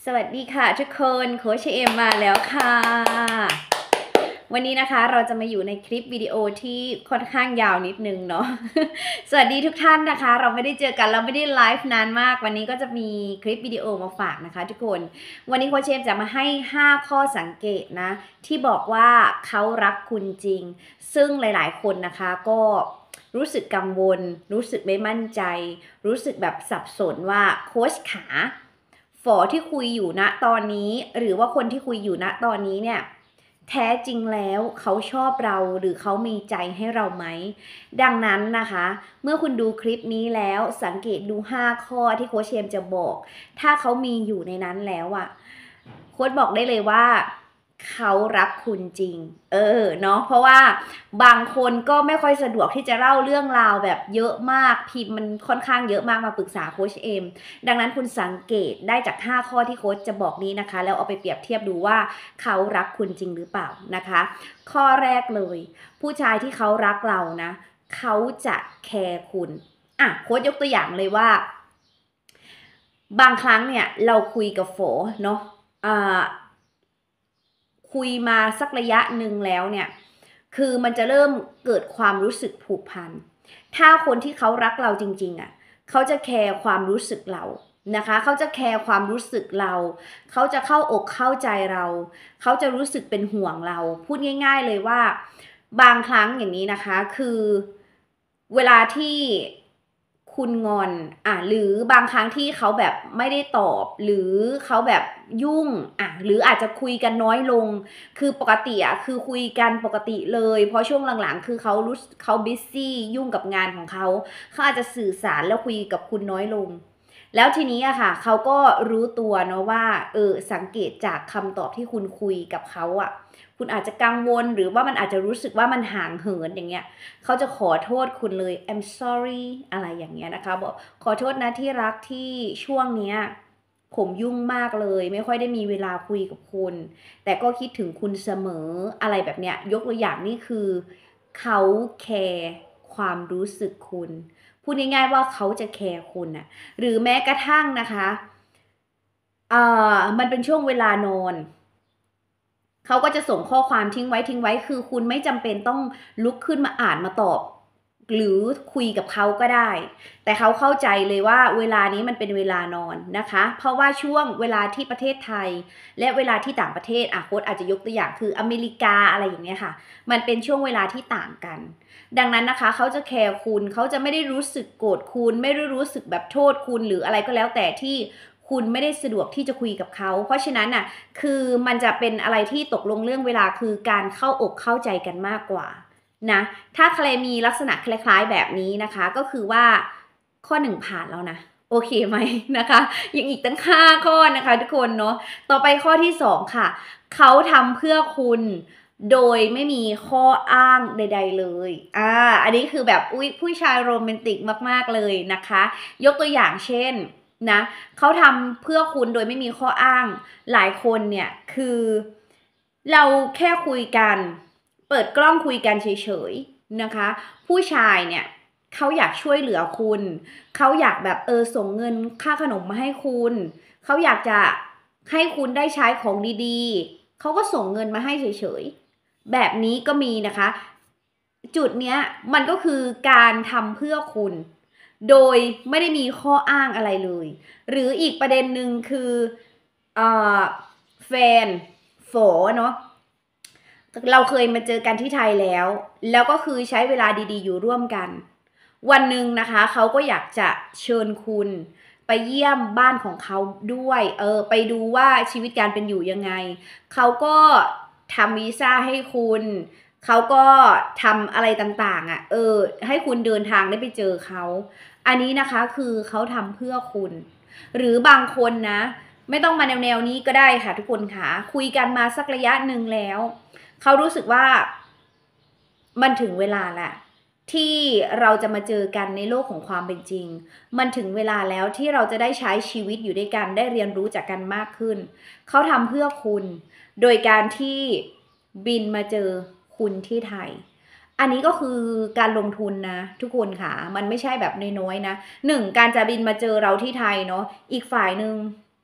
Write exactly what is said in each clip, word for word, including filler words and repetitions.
สวัสดีค่ะทุกคนโค้ชเอ็มมาแล้วค่ะวันนี้นะคะเราจะมาอยู่ในคลิปวิดีโอที่ค่อนข้างยาวนิดนึงเนาะ สวัสดีทุกท่านนะคะเราไม่ได้เจอกันเราไม่ได้ไลฟ์นานมากวันนี้ก็จะมีคลิปวิดีโอมาฝากนะคะทุกคนวันนี้โค้ชเอ็มจะมาให้ห้าข้อสังเกตนะที่บอกว่าเขารักคุณจริงซึ่งหลายๆคนนะคะก็รู้สึกกังวลรู้สึกไม่มั่นใจรู้สึกแบบสับสนว่าโค้ชขาฝอที่คุยอยู่ณตอนนี้หรือว่าคนที่คุยอยู่ณตอนนี้เนี่ยแท้จริงแล้วเขาชอบเราหรือเขามีใจให้เราไหมดังนั้นนะคะเมื่อคุณดูคลิปนี้แล้วสังเกตดูห้าข้อที่โค้ชเชมจะบอกถ้าเขามีอยู่ในนั้นแล้วอะโค้ชบอกได้เลยว่าเขารักคุณจริงเออเนาะเพราะว่าบางคนก็ไม่ค่อยสะดวกที่จะเล่าเรื่องราวแบบเยอะมากพิมพ์มันค่อนข้างเยอะมากมาปรึกษาโค้ชเอมดังนั้นคุณสังเกตได้จากห้าข้อที่โค้ชจะบอกนี้นะคะแล้วเอาไปเปรียบเทียบดูว่าเขารักคุณจริงหรือเปล่านะคะข้อแรกเลยผู้ชายที่เขารักเรานะเขาจะแคร์คุณอ่ะโค้ชยกตัวอย่างเลยว่าบางครั้งเนี่ยเราคุยกับโฟเนาะอ่าคุยมาสักระยะหนึ่งแล้วเนี่ยคือมันจะเริ่มเกิดความรู้สึกผูกพันถ้าคนที่เขารักเราจริงๆอ่ะเขาจะแคร์ความรู้สึกเรานะคะเขาจะแคร์ความรู้สึกเราเขาจะเข้าอกเข้าใจเราเขาจะรู้สึกเป็นห่วงเราพูดง่ายๆเลยว่าบางครั้งอย่างนี้นะคะคือเวลาที่คุณงอนอ่ะหรือบางครั้งที่เขาแบบไม่ได้ตอบหรือเขาแบบยุ่งอ่ะหรืออาจจะคุยกันน้อยลงคือปกติอ่ะคือคุยกันปกติเลยเพราะช่วงหลังๆคือเขารู้เขาบิซซี่ยุ่งกับงานของเขาเขาอาจจะสื่อสารแล้วคุยกับคุณน้อยลงแล้วทีนี้อะค่ะเขาก็รู้ตัวเนาะว่าเออสังเกตจากคำตอบที่คุณคุยกับเขาอะคุณอาจจะกังวลหรือว่ามันอาจจะรู้สึกว่ามันห่างเหินอย่างเงี้ยเขาจะขอโทษคุณเลย I'm sorry อะไรอย่างเงี้ยนะคะบอกขอโทษนะที่รักที่ช่วงเนี้ยผมยุ่งมากเลยไม่ค่อยได้มีเวลาคุยกับคุณแต่ก็คิดถึงคุณเสมออะไรแบบเนี้ยยกตัวอย่างนี่คือเขาแคร์ความรู้สึกคุณพูดง่ายๆว่าเขาจะแคร์คุณน่ะหรือแม้กระทั่งนะคะเอ่อมันเป็นช่วงเวลานอนเขาก็จะส่งข้อความทิ้งไว้ทิ้งไว้คือคุณไม่จำเป็นต้องลุกขึ้นมาอ่านมาตอบหรือคุยกับเขาก็ได้แต่เขาเข้าใจเลยว่าเวลานี้มันเป็นเวลานอนนะคะเพราะว่าช่วงเวลาที่ประเทศไทยและเวลาที่ต่างประเทศอ่ะโค้ชอาจจะยกตัวอย่างคืออเมริกาอะไรอย่างเงี้ยค่ะมันเป็นช่วงเวลาที่ต่างกันดังนั้นนะคะเขาจะแคร์คุณเขาจะไม่ได้รู้สึกโกรธคุณไม่ได้รู้สึกแบบโทษคุณหรืออะไรก็แล้วแต่ที่คุณไม่ได้สะดวกที่จะคุยกับเขาเพราะฉะนั้นน่ะคือมันจะเป็นอะไรที่ตกลงเรื่องเวลาคือการเข้าอกเข้าใจกันมากกว่านะถ้าใครมีลักษณะคล้ายๆแบบนี้นะคะก็คือว่าข้อหนึ่งผ่านแล้วนะโอเคไหมนะคะยังอีกตั้งห้าข้อนะคะทุกคนเนาะต่อไปข้อที่สองค่ะเขาทำเพื่อคุณโดยไม่มีข้ออ้างใดๆเลยอ่าอันนี้คือแบบอุ๊ยผู้ชายโรแมนติกมากๆเลยนะคะยกตัวอย่างเช่นนะเขาทำเพื่อคุณโดยไม่มีข้ออ้างหลายคนเนี่ยคือเราแค่คุยกันเปิดกล้องคุยกันเฉยๆนะคะผู้ชายเนี่ยเขาอยากช่วยเหลือคุณเขาอยากแบบเออส่งเงินค่าขนมมาให้คุณเขาอยากจะให้คุณได้ใช้ของดีๆเขาก็ส่งเงินมาให้เฉยๆแบบนี้ก็มีนะคะจุดเนี้ยมันก็คือการทำเพื่อคุณโดยไม่ได้มีข้ออ้างอะไรเลยหรืออีกประเด็นหนึ่งคือเอ่อแฟนโฝเนาะเราเคยมาเจอกันที่ไทยแล้วแล้วก็คือใช้เวลาดีๆอยู่ร่วมกันวันหนึ่งนะคะเขาก็อยากจะเชิญคุณไปเยี่ยมบ้านของเขาด้วยเออไปดูว่าชีวิตการเป็นอยู่ยังไงเขาก็ทำวีซ่าให้คุณเขาก็ทำอะไรต่างๆอ่ะเออให้คุณเดินทางได้ไปเจอเขาอันนี้นะคะคือเขาทำเพื่อคุณหรือบางคนนะไม่ต้องมาแนวๆนี้ก็ได้ค่ะทุกคนค่ะคุยกันมาสักระยะหนึ่งแล้วเขารู้สึกว่ามันถึงเวลาแหละที่เราจะมาเจอกันในโลกของความเป็นจริงมันถึงเวลาแล้วที่เราจะได้ใช้ชีวิตอยู่ด้วยกันได้เรียนรู้จากกันมากขึ้นเขาทำเพื่อคุณโดยการที่บินมาเจอคุณที่ไทยอันนี้ก็คือการลงทุนนะทุกคนค่ะมันไม่ใช่แบบน้อยๆนะหนึ่งการจะบินมาเจอเราที่ไทยเนาะอีกฝ่ายหนึ่ง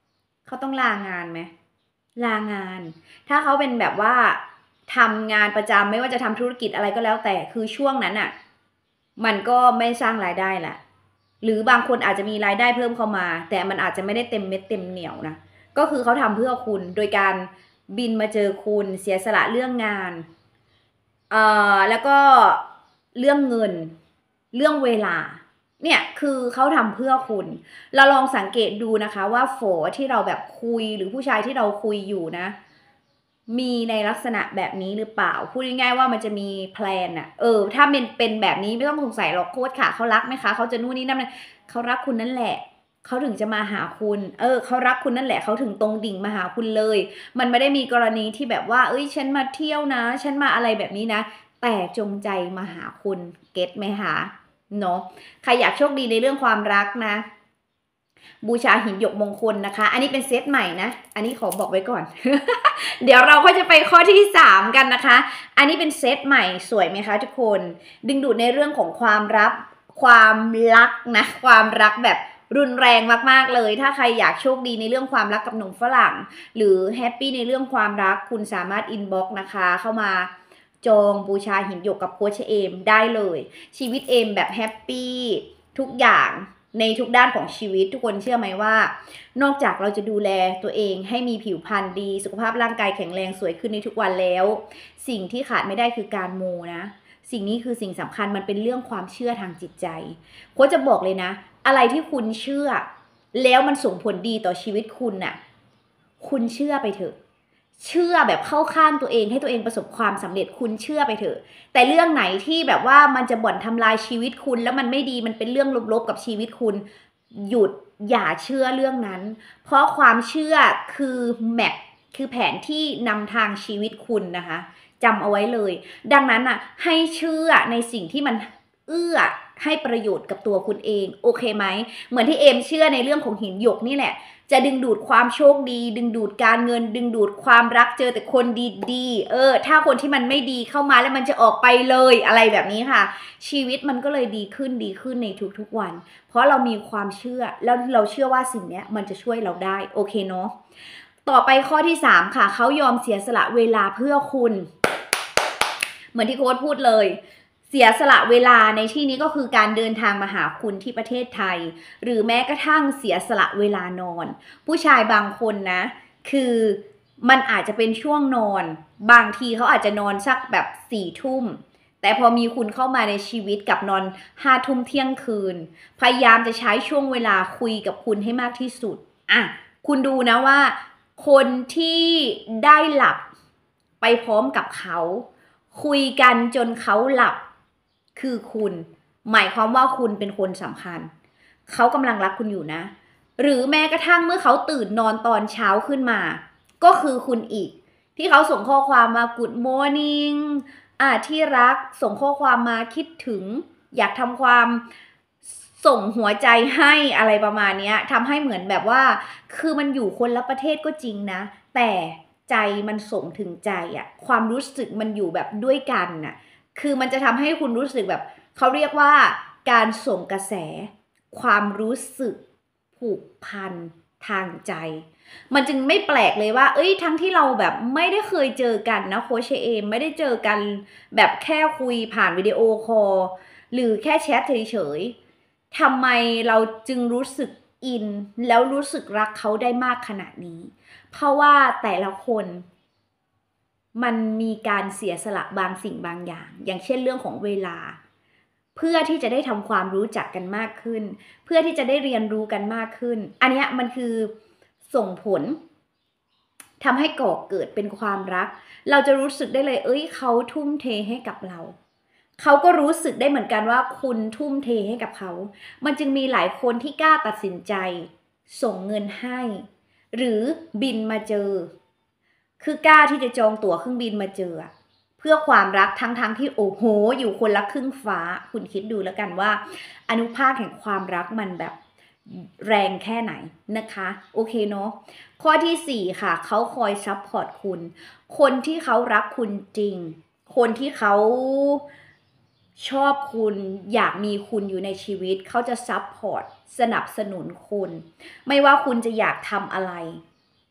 เขาต้องลางานไหมลางาน ถ้าเขาเป็นแบบว่าทำงานประจำไม่ว่าจะทำธุรกิจอะไรก็แล้วแต่คือช่วงนั้นอ่ะมันก็ไม่สร้างรายได้แหละหรือบางคนอาจจะมีรายได้เพิ่มเข้ามาแต่มันอาจจะไม่ได้เต็มเม็ดเต็มเหนียวนะก็คือเขาทำเพื่อคุณโดยการบินมาเจอคุณเสียสละเรื่องงานเอ่อแล้วก็เรื่องเงินเรื่องเวลาเนี่ยคือเขาทำเพื่อคุณเราลองสังเกตดูนะคะว่าโฝที่เราแบบคุยหรือผู้ชายที่เราคุยอยู่นะมีในลักษณะแบบนี้หรือเปล่าพูดง่ายๆว่ามันจะมีแพลนอะเออถ้าเป็นเป็นแบบนี้ไม่ต้องสงสัยหรอกโค้ชค่ะเขารักไหมคะเขาจะนู่นนี่นั่นเขารักคุณนั่นแหละเขาถึงจะมาหาคุณเออเขารักคุณนั่นแหละเขาถึงตรงดิ่งมาหาคุณเลยมันไม่ได้มีกรณีที่แบบว่าเอ้ยฉันมาเที่ยวนะฉันมาอะไรแบบนี้นะแต่จงใจมาหาคุณเก็ตไหมคะเนาะใครอยากโชคดีในเรื่องความรักนะบูชาหินหยกมงคลนะคะอันนี้เป็นเซตใหม่นะอันนี้ขอบอกไว้ก่อน เดี๋ยวเราก็จะไปข้อที่สามกันนะคะอันนี้เป็นเซตใหม่สวยไหมคะทุกคนดึงดูดในเรื่องของความรักความรักนะความรักแบบรุนแรงมากๆเลยถ้าใครอยากโชคดีในเรื่องความรักกับหนุ่มฝรั่งหรือแฮปปี้ในเรื่องความรักคุณสามารถอินบ็อกซ์นะคะเข้ามาจองบูชาหินหยกกับโค้ชเอมได้เลยชีวิตเอมแบบแฮปปี้ทุกอย่างในทุกด้านของชีวิตทุกคนเชื่อไหมว่านอกจากเราจะดูแลตัวเองให้มีผิวพรรณดีสุขภาพร่างกายแข็งแรงสวยขึ้นในทุกวันแล้วสิ่งที่ขาดไม่ได้คือการมูนะสิ่งนี้คือสิ่งสำคัญมันเป็นเรื่องความเชื่อทางจิตใจโค้ชจะบอกเลยนะอะไรที่คุณเชื่อแล้วมันส่งผลดีต่อชีวิตคุณน่ะคุณเชื่อไปเถอะเชื่อแบบเข้าข้างตัวเองให้ตัวเองประสบความสำเร็จคุณเชื่อไปเถอะแต่เรื่องไหนที่แบบว่ามันจะบ่อนทำลายชีวิตคุณแล้วมันไม่ดีมันเป็นเรื่องลบๆกับชีวิตคุณหยุดอย่าเชื่อเรื่องนั้นเพราะความเชื่อคือแมปคือแผนที่นำทางชีวิตคุณนะคะจำเอาไว้เลยดังนั้นอ่ะให้เชื่อในสิ่งที่มันเอื้อให้ประโยชน์กับตัวคุณเองโอเคไหมเหมือนที่เอมเชื่อในเรื่องของหินหยกนี่แหละจะดึงดูดความโชคดีดึงดูดการเงินดึงดูดความรักเจอแต่คนดีๆเออถ้าคนที่มันไม่ดีเข้ามาแล้วมันจะออกไปเลยอะไรแบบนี้ค่ะชีวิตมันก็เลยดีขึ้นดีขึ้นในทุกๆวันเพราะเรามีความเชื่อแล้วเราเชื่อว่าสิ่งนี้มันจะช่วยเราได้โอเคเนาะต่อไปข้อที่สามค่ะเขายอมเสียสละเวลาเพื่อคุณเหมือนที่โค้ชพูดเลยเสียสละเวลาในที่นี้ก็คือการเดินทางมาหาคุณที่ประเทศไทยหรือแม้กระทั่งเสียสละเวลานอนผู้ชายบางคนนะคือมันอาจจะเป็นช่วงนอนบางทีเขาอาจจะนอนสักแบบสี่ทุ่มแต่พอมีคุณเข้ามาในชีวิตกับนอนห้าทุ่มเที่ยงคืนพยายามจะใช้ช่วงเวลาคุยกับคุณให้มากที่สุดอ่ะคุณดูนะว่าคนที่ได้หลับไปพร้อมกับเขาคุยกันจนเขาหลับคือคุณหมายความว่าคุณเป็นคนสำคัญเขากำลังรักคุณอยู่นะหรือแม้กระทั่งเมื่อเขาตื่นนอนตอนเช้าขึ้นมาก็คือคุณอีกที่เขาส่งข้อความมา Good morning อ่าที่รักส่งข้อความมาคิดถึงอยากทำความส่งหัวใจให้อะไรประมาณนี้ทำให้เหมือนแบบว่าคือมันอยู่คนละประเทศก็จริงนะแต่ใจมันส่งถึงใจอะความรู้สึกมันอยู่แบบด้วยกันน่ะคือมันจะทำให้คุณรู้สึกแบบเขาเรียกว่าการส่งกระแสความรู้สึกผูกพันทางใจมันจึงไม่แปลกเลยว่าเอ้ยทั้งที่เราแบบไม่ได้เคยเจอกันนะโค้ชเอมไม่ได้เจอกันแบบแค่คุยผ่านวิดีโอคอลหรือแค่แชทเฉยๆทำไมเราจึงรู้สึกอินแล้วรู้สึกรักเขาได้มากขนาดนี้เพราะว่าแต่ละคนมันมีการเสียสละบางสิ่งบางอย่างอย่างเช่นเรื่องของเวลาเพื่อที่จะได้ทำความรู้จักกันมากขึ้นเพื่อที่จะได้เรียนรู้กันมากขึ้นอันนี้มันคือส่งผลทำให้ก่อเกิดเป็นความรักเราจะรู้สึกได้เลยเอ้ยเขาทุ่มเทให้กับเราเขาก็รู้สึกได้เหมือนกันว่าคุณทุ่มเทให้กับเขามันจึงมีหลายคนที่กล้าตัดสินใจส่งเงินให้หรือบินมาเจอคือกล้าที่จะจองตั๋วเครื่องบินมาเจอเพื่อความรักทั้งๆ ท, ที่โอ้โหอยู่คนละครึ่งฟ้าคุณคิดดูแล้วกันว่าอนุภาคแห่งความรักมันแบบแรงแค่ไหนนะคะโอเคเนาะข้อที่สี่ค่ะเขาคอยซัพพอร์ตคุณคนที่เขารักคุณจริงคนที่เขาชอบคุณอยากมีคุณอยู่ในชีวิตเขาจะซัพพอร์ตสนับสนุนคุณไม่ว่าคุณจะอยากทำอะไร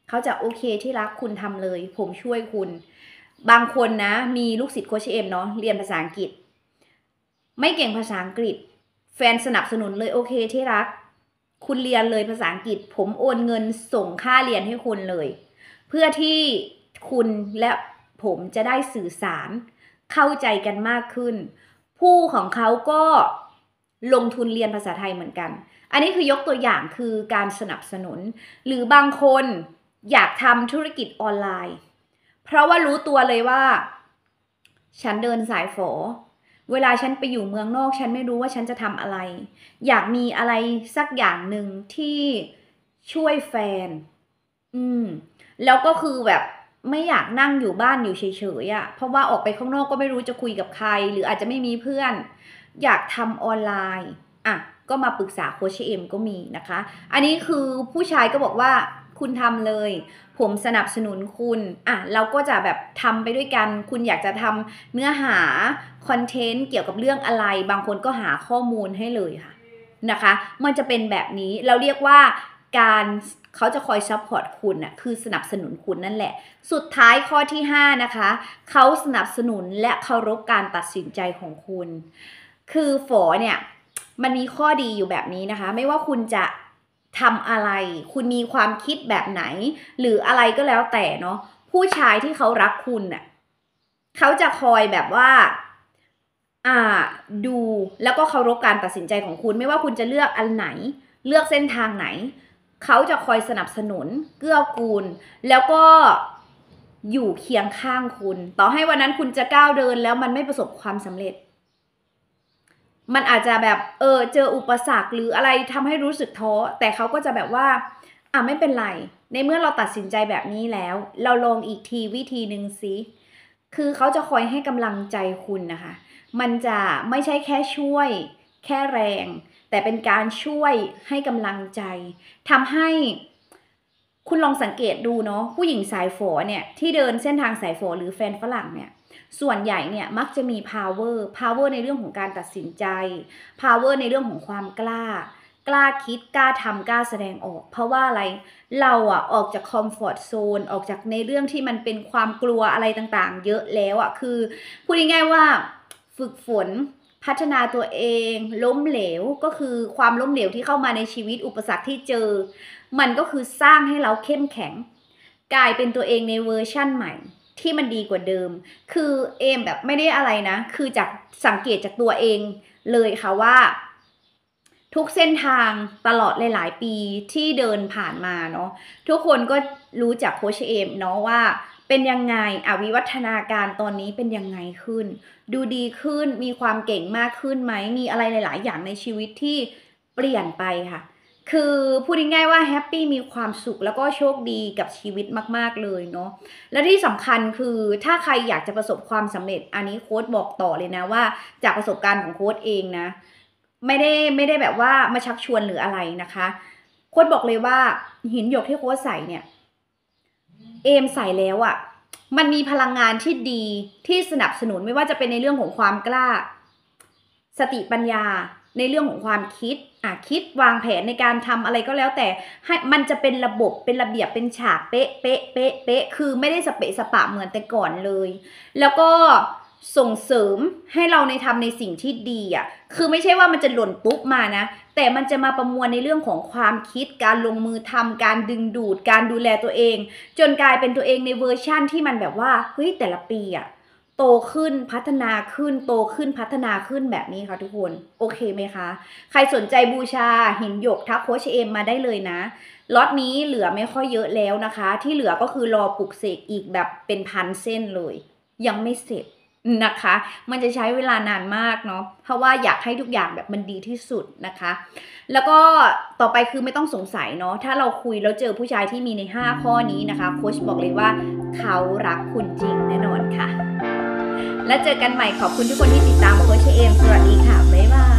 เขาจะโอเคที่รักคุณทำเลยผมช่วยคุณบางคนนะมีลูกศิษย์โค้ชเอ็มเนาะเรียนภาษาอังกฤษไม่เก่งภาษาอังกฤษแฟนสนับสนุนเลยโอเคที่รักคุณเรียนเลยภาษาอังกฤษผมโอนเงินส่งค่าเรียนให้คุณเลยเพื่อที่คุณและผมจะได้สื่อสารเข้าใจกันมากขึ้นผู้ของเขาก็ลงทุนเรียนภาษาไทยเหมือนกันอันนี้คือยกตัวอย่างคือการสนับสนุนหรือบางคนอยากทำธุรกิจออนไลน์เพราะว่ารู้ตัวเลยว่าฉันเดินสายฝอเวลาฉันไปอยู่เมืองนอกฉันไม่รู้ว่าฉันจะทำอะไรอยากมีอะไรสักอย่างหนึ่งที่ช่วยแฟนอืมแล้วก็คือแบบไม่อยากนั่งอยู่บ้านอยู่เฉยๆอ่ะเพราะว่าออกไปข้างนอกก็ไม่รู้จะคุยกับใครหรืออาจจะไม่มีเพื่อนอยากทำออนไลน์อ่ะก็มาปรึกษาโค้ชเอ็มก็มีนะคะอันนี้คือผู้ชายก็บอกว่าคุณทำเลยผมสนับสนุนคุณอ่ะเราก็จะแบบทำไปด้วยกันคุณอยากจะทำเนื้อหาคอนเทนต์เกี่ยวกับเรื่องอะไรบางคนก็หาข้อมูลให้เลยค่ะนะคะมันจะเป็นแบบนี้เราเรียกว่าการเขาจะคอยซัพพอร์ตคุณน่ะคือสนับสนุนคุณนั่นแหละสุดท้ายข้อที่ห้านะคะเขาสนับสนุนและเคารพการตัดสินใจของคุณคือฝอเนี่ยมันมีข้อดีอยู่แบบนี้นะคะไม่ว่าคุณจะทำอะไรคุณมีความคิดแบบไหนหรืออะไรก็แล้วแต่เนาะผู้ชายที่เขารักคุณน่ะเขาจะคอยแบบว่าอ่าดูแล้วก็เคารพการตัดสินใจของคุณไม่ว่าคุณจะเลือกอันไหนเลือกเส้นทางไหนเขาจะคอยสนับสนุนเกื้อกูลแล้วก็อยู่เคียงข้างคุณต่อให้วันนั้นคุณจะก้าวเดินแล้วมันไม่ประสบความสำเร็จมันอาจจะแบบเออเจออุปสรรคหรืออะไรทำให้รู้สึกท้อแต่เขาก็จะแบบว่าอ่ะไม่เป็นไรในเมื่อเราตัดสินใจแบบนี้แล้วเราลองอีกทีวิธีหนึ่งสิคือเขาจะคอยให้กำลังใจคุณนะคะมันจะไม่ใช่แค่ช่วยแค่แรงแต่เป็นการช่วยให้กำลังใจทำให้คุณลองสังเกตดูเนาะผู้หญิงสายฝอเนี่ยที่เดินเส้นทางสายฝอหรือแฟนฝรั่งเนี่ยส่วนใหญ่เนี่ยมักจะมี power power ในเรื่องของการตัดสินใจ power ในเรื่องของความกล้ากล้าคิดกล้าทำกล้าแสดงออกเพราะว่าอะไรเราอะออกจาก comfort zone ออกจากในเรื่องที่มันเป็นความกลัวอะไรต่างๆเยอะแล้วอะคือพูดง่ายๆว่าฝึกฝนพัฒนาตัวเองล้มเหลวก็คือความล้มเหลวที่เข้ามาในชีวิตอุปสรรคที่เจอมันก็คือสร้างให้เราเข้มแข็งกลายเป็นตัวเองในเวอร์ชั่นใหม่ที่มันดีกว่าเดิมคือเอมแบบไม่ได้อะไรนะคือจากสังเกตจากตัวเองเลยค่ะว่าทุกเส้นทางตลอดหลายๆปีที่เดินผ่านมาเนาะทุกคนก็รู้จักโค้ชเอมเนาะว่าเป็นยังไงอ่ะวิวัฒนาการตอนนี้เป็นยังไงขึ้นดูดีขึ้นมีความเก่งมากขึ้นไหมมีอะไรหลายๆอย่างในชีวิตที่เปลี่ยนไปค่ะคือพูดง่ายๆว่าแฮปปี้มีความสุขแล้วก็โชคดีกับชีวิตมากๆเลยเนาะและที่สำคัญคือถ้าใครอยากจะประสบความสำเร็จอันนี้โค้ชบอกต่อเลยนะว่าจากประสบการณ์ของโค้ชเองนะไม่ได้ไม่ได้แบบว่ามาชักชวนหรืออะไรนะคะโค้ชบอกเลยว่าหินหยกที่โค้ชใส่เนี่ยเอมใส่แล้วอะ่ะมันมีพลังงานที่ดีที่สนับสนุนไม่ว่าจะเป็นในเรื่องของความกล้าสติปัญญาในเรื่องของความคิดอ่ะคิดวางแผนในการทำอะไรก็แล้วแต่ให้มันจะเป็นระบบเป็นระเบียบเป็นฉากเป๊ะเป๊ะเป๊ะเป๊ะคือไม่ได้สเปะสปะเหมือนแต่ก่อนเลยแล้วก็ส่งเสริมให้เราในทำในสิ่งที่ดีอ่ะคือไม่ใช่ว่ามันจะหล่นปุ๊บมานะแต่มันจะมาประมวลในเรื่องของความคิดการลงมือทำการดึงดูดการดูแลตัวเองจนกลายเป็นตัวเองในเวอร์ชั่นที่มันแบบว่าเฮ้ยแต่ละปีอ่ะโตขึ้นพัฒนาขึ้นโตขึ้นพัฒนาขึ้นแบบนี้ค่ะทุกคนโอเคไหมคะใครสนใจบูชาหินหยกทักโค้ชเอ็มมาได้เลยนะล็อตนี้เหลือไม่ค่อยเยอะแล้วนะคะที่เหลือก็คือรอปลุกเสกอีกแบบเป็นพันเส้นเลยยังไม่เสร็จนะคะมันจะใช้เวลานานมากเนาะเพราะว่าอยากให้ทุกอย่างแบบมันดีที่สุดนะคะแล้วก็ต่อไปคือไม่ต้องสงสัยเนาะถ้าเราคุยแล้วเจอผู้ชายที่มีในห้าข้อนี้นะคะโค้ชบอกเลยว่าเขารักคุณจริงแน่นอนค่ะแล้วเจอกันใหม่ขอบคุณทุกคนที่ติดตามโค้ชเอมสวัสดีค่ะบ๊ายบาย